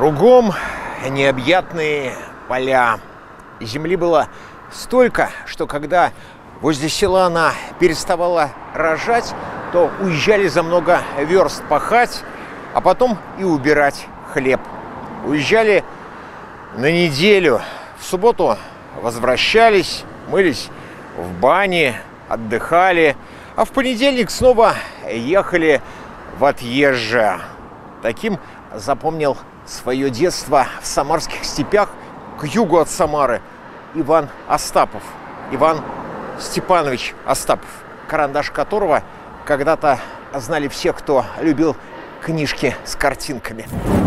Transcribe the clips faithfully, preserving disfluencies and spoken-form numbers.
Кругом необъятные поля. Земли было столько, что когда возле села она переставала рожать, то уезжали за много верст пахать, а потом и убирать хлеб. Уезжали на неделю. В субботу возвращались, мылись в бане, отдыхали, а в понедельник снова ехали в отъезже. Таким запомнил свое детство в самарских степях к югу от Самары Иван Остапов. Иван Степанович Остапов, карандаш которого когда-то знали все, кто любил книжки с картинками.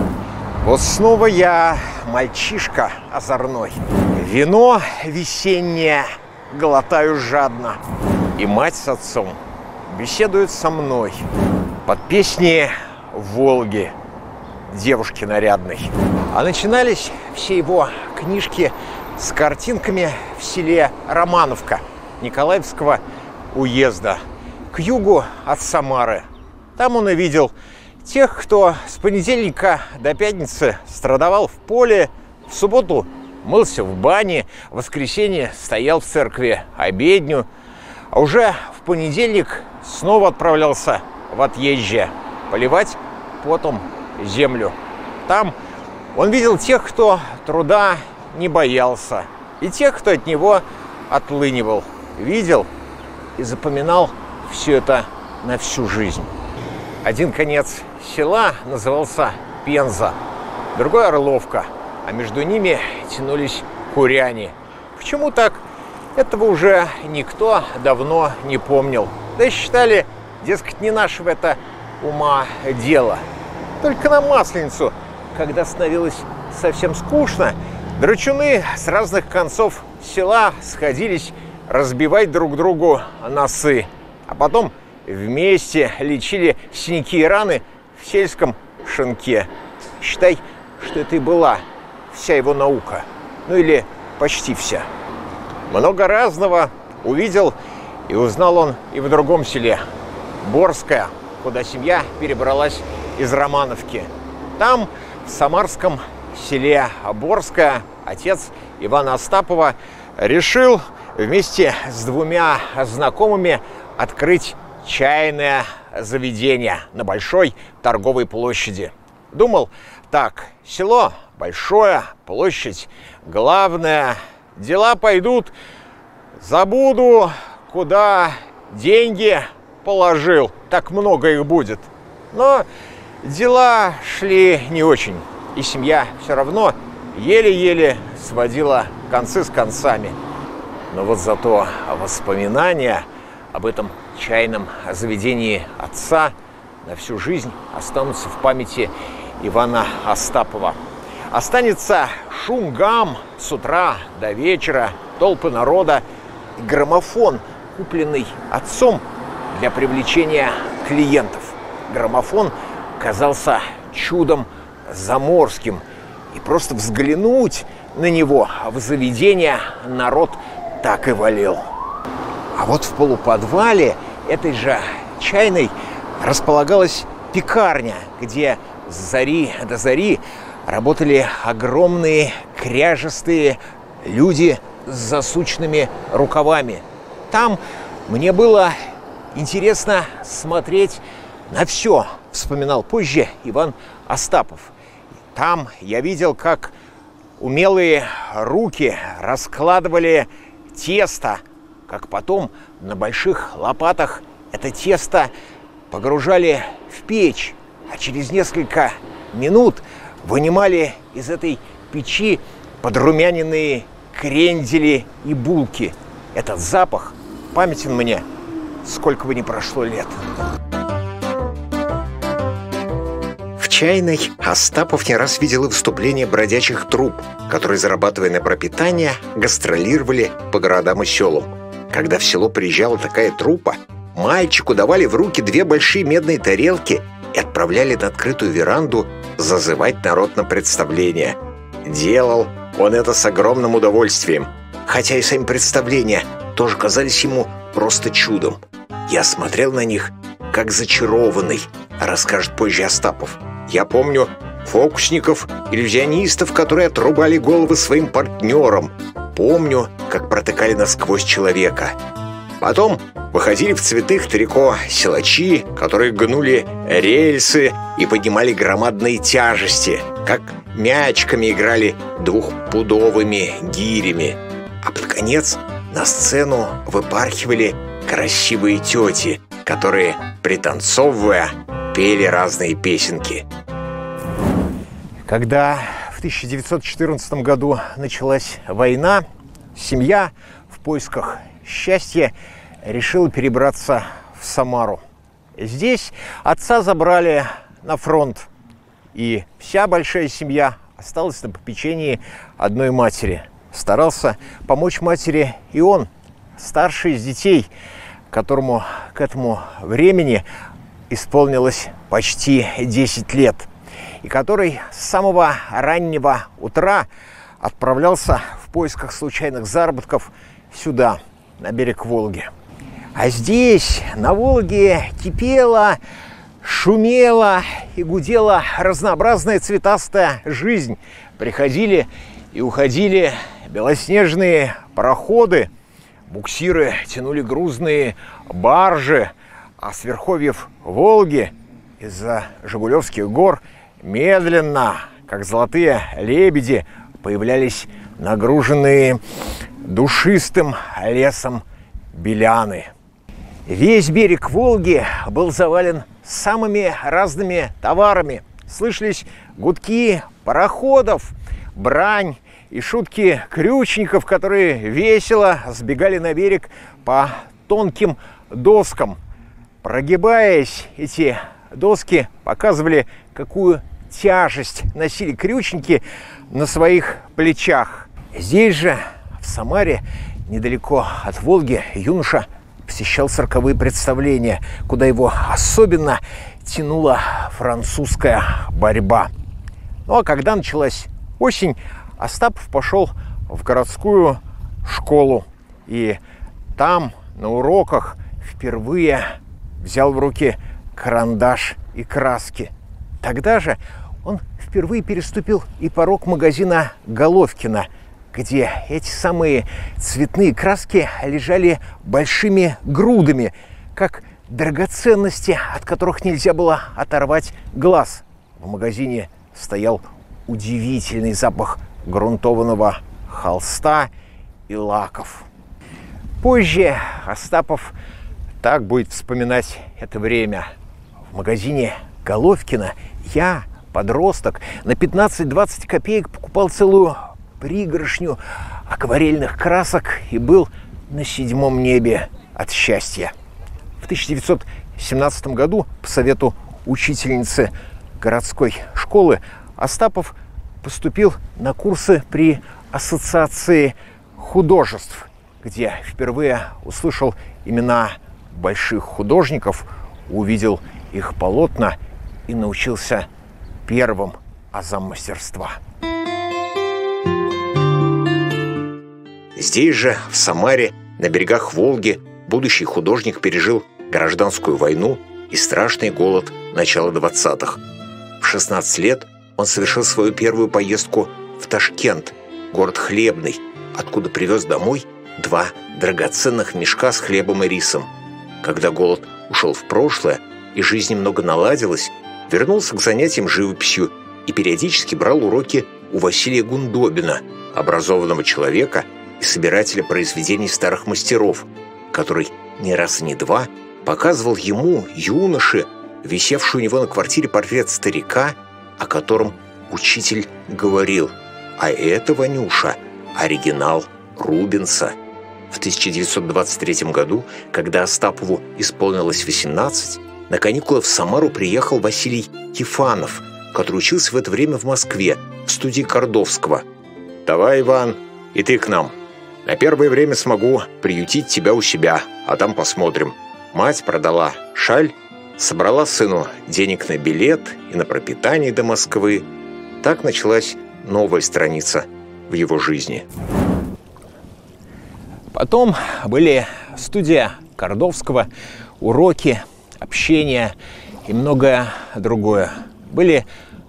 Вот снова я мальчишка озорной. Вино весеннее глотаю жадно. И мать с отцом беседуют со мной под песни Волги, девушки нарядной. А начинались все его книжки с картинками в селе Романовка Николаевского уезда, к югу от Самары. Там он и видел тех, кто с понедельника до пятницы страдавал в поле, в субботу мылся в бане, в воскресенье стоял в церкви обедню, а уже в понедельник снова отправлялся в отъезже поливать потом землю. Там он видел тех, кто труда не боялся, и тех, кто от него отлынивал. Видел и запоминал все это на всю жизнь. Один конец села назывался Пенза, другой Орловка, а между ними тянулись Куряне. Почему так? Этого уже никто давно не помнил. Да и считали, дескать, не нашего это ума дело. Только на Масленицу, когда становилось совсем скучно, драчуны с разных концов села сходились разбивать друг другу носы, а потом вместе лечили синяки и раны в сельском шинке. Считай, что это и была вся его наука. Ну или почти вся. Много разного увидел и узнал он и в другом селе, Борское, куда семья перебралась из Романовки. Там, в самарском селе Борское, отец Ивана Остапова решил вместе с двумя знакомыми открыть чайное заведение на большой торговой площади. Думал, так, село большое, площадь главная, дела пойдут, забуду, куда деньги положил, так много их будет. Но дела шли не очень, и семья все равно еле-еле сводила концы с концами. Но вот зато воспоминания об этом чайном заведении отца на всю жизнь останутся в памяти Ивана Остапова. Останется шум, гам с утра до вечера, толпы народа и граммофон, купленный отцом для привлечения клиентов. Граммофон казался чудом заморским, и просто взглянуть на него в заведение народ так и валил. А вот в полуподвале этой же чайной располагалась пекарня, где с зари до зари работали огромные кряжестые люди с засученными рукавами. Там мне было интересно смотреть на все, вспоминал позже Иван Остапов. Там я видел, как умелые руки раскладывали тесто, как потом на больших лопатах это тесто погружали в печь, а через несколько минут вынимали из этой печи подрумяненные крендели и булки. Этот запах памятен мне, сколько бы ни прошло лет. В чайной Остапов не раз видел и выступления бродячих труп, которые, зарабатывая на пропитание, гастролировали по городам и селам. Когда в село приезжала такая труппа, мальчику давали в руки две большие медные тарелки и отправляли на открытую веранду зазывать народ на представление. Делал он это с огромным удовольствием, хотя и сами представления тоже казались ему просто чудом. Я смотрел на них, как зачарованный, расскажет позже Остапов. Я помню, фокусников, иллюзионистов, которые отрубали головы своим партнерам. Помню, как протыкали насквозь человека. Потом выходили в цветных трико силачи, которые гнули рельсы и поднимали громадные тяжести, как мячиками играли двухпудовыми гирями. А под конец на сцену выпархивали красивые тети, которые, пританцовывая, пели разные песенки. Когда в тысяча девятьсот четырнадцатом году началась война, семья в поисках счастья решила перебраться в Самару. Здесь отца забрали на фронт, и вся большая семья осталась на попечении одной матери. Старался помочь матери и он, старший из детей, которому к этому времени исполнилось почти десять лет, и который с самого раннего утра отправлялся в поисках случайных заработков сюда, на берег Волги. А здесь, на Волге, кипела, шумела и гудела разнообразная цветастая жизнь. Приходили и уходили белоснежные пароходы, буксиры тянули грузные баржи, а с верховьев Волги из-за Жигулевских гор медленно, как золотые лебеди, появлялись нагруженные душистым лесом беляны. Весь берег Волги был завален самыми разными товарами. Слышались гудки пароходов, брань и шутки крючников, которые весело сбегали на берег по тонким доскам. Прогибаясь, эти доски показывали, какую тяжесть носили крючники на своих плечах. Здесь же, в Самаре, недалеко от Волги, юноша посещал цирковые представления, куда его особенно тянула французская борьба. Ну а когда началась осень, Остапов пошел в городскую школу. И там, на уроках, впервые взял в руки карандаш и краски. Тогда же он впервые переступил и порог магазина Головкина, где эти самые цветные краски лежали большими грудами, как драгоценности, от которых нельзя было оторвать глаз. В магазине стоял удивительный запах грунтованного холста и лаков. Позже Остапов так будет вспоминать это время. В магазине Головкина я, подросток, на пятнадцать-двадцать копеек покупал целую пригоршню акварельных красок и был на седьмом небе от счастья. В тысяча девятьсот семнадцатом году по совету учительницы городской школы Остапов поступил на курсы при Ассоциации художеств, где впервые услышал имена больших художников, увидел их полотна и научился первым азам мастерства. Здесь же, в Самаре, на берегах Волги, будущий художник пережил гражданскую войну и страшный голод начала двадцатых. В шестнадцать лет он совершил свою первую поездку в Ташкент, город хлебный, откуда привез домой два драгоценных мешка с хлебом и рисом. Когда голод ушел в прошлое и жизнь немного наладилась, вернулся к занятиям живописью и периодически брал уроки у Василия Гундобина, образованного человека и собирателя произведений старых мастеров, который не раз и не два показывал ему, юноше, висевший у него на квартире портрет старика, о котором учитель говорил: «А это, Ванюша, оригинал Рубенса». В тысяча девятьсот двадцать третьем году, когда Остапову исполнилось восемнадцать, на каникулы в Самару приехал Василий Ефанов, который учился в это время в Москве, в студии Кордовского. «Давай, Иван, и ты к нам. На первое время смогу приютить тебя у себя, а там посмотрим». Мать продала шаль, собрала сыну денег на билет и на пропитание до Москвы. Так началась новая страница в его жизни. Потом были студия Кордовского, уроки, общение и многое другое. Были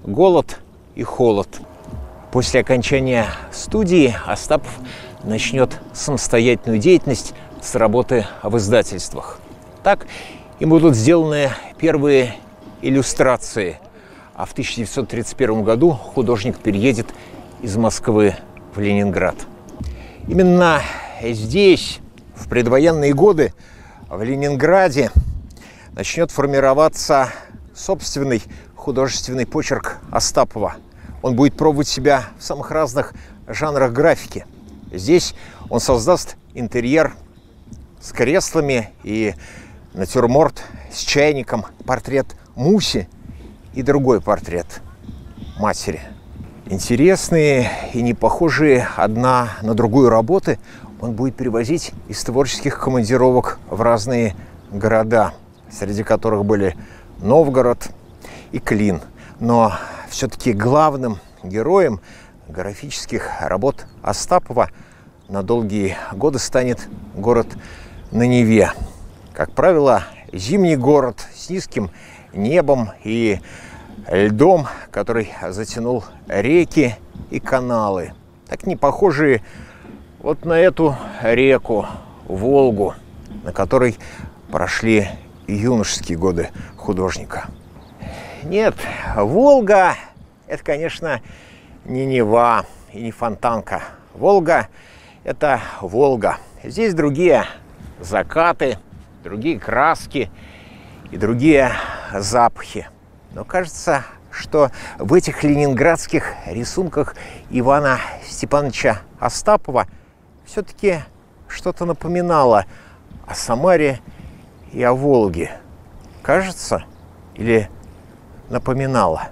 голод и холод. После окончания студии Астапов начнет самостоятельную деятельность с работы в издательствах. Так им будут сделаны первые иллюстрации, а в тысяча девятьсот тридцать первом году художник переедет из Москвы в Ленинград. Именно здесь, в предвоенные годы, в Ленинграде, начнет формироваться собственный художественный почерк Астапова. Он будет пробовать себя в самых разных жанрах графики. Здесь он создаст интерьер с креслами и натюрморт с чайником, портрет Муси и другой портрет матери. Интересные и не похожие одна на другую работы он будет перевозить из творческих командировок в разные города, среди которых были Новгород и Клин. Но все-таки главным героем графических работ Астапова на долгие годы станет город на Неве. Как правило, зимний город с низким небом и льдом, который затянул реки и каналы, так не похожие вот на эту реку Волгу, на которой прошли юношеские годы художника. Нет, Волга – это, конечно, не Нева и не Фонтанка. Волга – это Волга. Здесь другие закаты, другие краски и другие запахи. Но кажется, что в этих ленинградских рисунках Ивана Степановича Астапова все-таки что-то напоминало о Самаре и о Волге. Кажется или напоминало?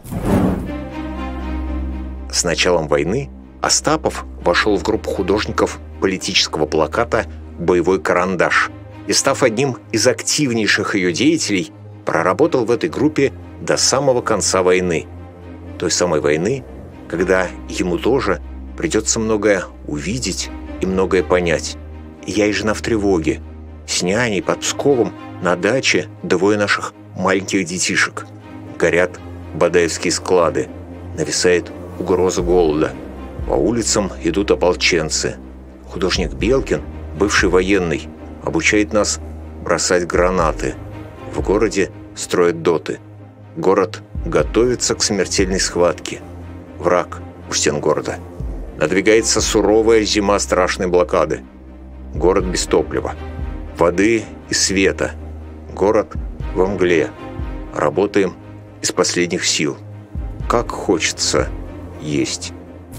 С началом войны Астапов вошел в группу художников политического плаката «Боевой карандаш» и, став одним из активнейших ее деятелей, проработал в этой группе до самого конца войны. Той самой войны, когда ему тоже придется многое увидеть и многое понять. Я и жена в тревоге. С няней под Псковом на даче двое наших маленьких детишек. Горят бадаевские склады. Нависает угроза голода. По улицам идут ополченцы. Художник Белкин, бывший военный, обучает нас бросать гранаты. В городе строят доты. Город готовится к смертельной схватке. Враг у стен города. Надвигается суровая зима страшной блокады. Город без топлива, воды и света. Город во мгле. Работаем из последних сил. Как хочется есть.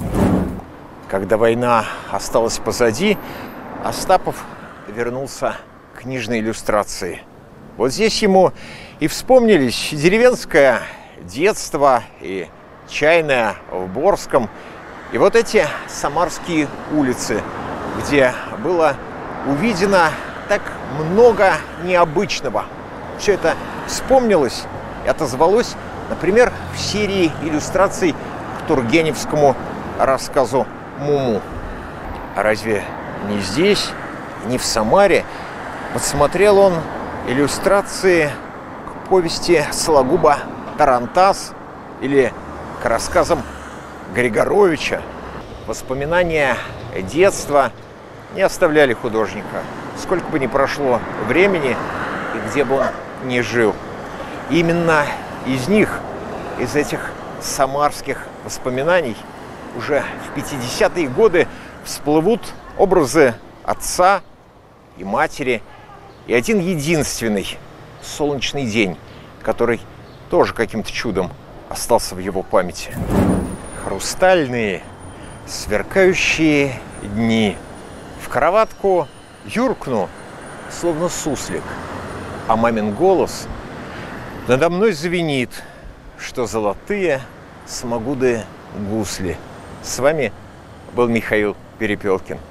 Когда война осталась позади, Астапов вернулся к книжной иллюстрации. Вот здесь ему и вспомнились деревенское детство и чайная в Борском, и вот эти самарские улицы, где было увидено так много необычного. Все это вспомнилось и отозвалось, например, в серии иллюстраций к тургеневскому рассказу «Муму». А разве не здесь, не в Самаре подсмотрел он иллюстрации к повести Сологуба «Тарантас» или к рассказам Григоровича? Воспоминания детства не оставляли художника, сколько бы ни прошло времени и где бы он ни жил. Именно из них, из этих самарских воспоминаний, уже в пятидесятые годы всплывут образы отца и матери и один единственный солнечный день, который тоже каким-то чудом остался в его памяти. Хрустальные, сверкающие дни. В кроватку юркну, словно суслик, а мамин голос надо мной звенит, что золотые смогуды гусли. С вами был Михаил Перепелкин.